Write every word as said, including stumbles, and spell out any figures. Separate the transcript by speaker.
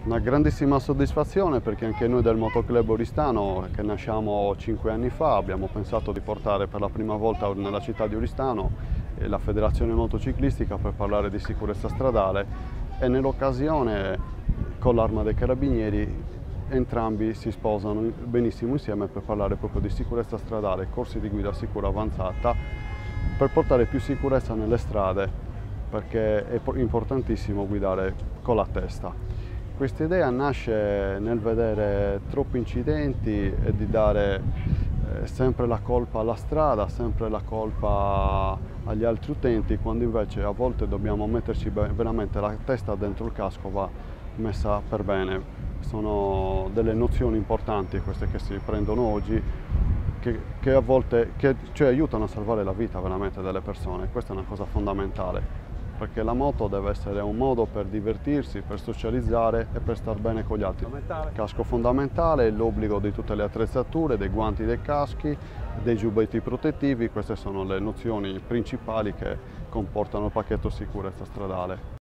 Speaker 1: Una grandissima soddisfazione perché anche noi del Motoclub Oristano, che nasciamo cinque anni fa, abbiamo pensato di portare per la prima volta nella città di Oristano la Federazione Motociclistica per parlare di sicurezza stradale e nell'occasione con l'Arma dei Carabinieri entrambi si sposano benissimo insieme per parlare proprio di sicurezza stradale, corsi di guida sicura avanzata, per portare più sicurezza nelle strade, perché è importantissimo guidare con la testa. Questa idea nasce nel vedere troppi incidenti e di dare eh, sempre la colpa alla strada, sempre la colpa agli altri utenti, quando invece a volte dobbiamo metterci veramente la testa dentro il casco, va messa per bene. Sono delle nozioni importanti queste che si prendono oggi, che, che a volte che, cioè, aiutano a salvare la vita veramente delle persone. Questa è una cosa fondamentale, perché la moto deve essere un modo per divertirsi, per socializzare e per star bene con gli altri. Il casco fondamentale, l'obbligo di tutte le attrezzature, dei guanti, dei caschi, dei giubbetti protettivi, queste sono le nozioni principali che comportano il pacchetto sicurezza stradale.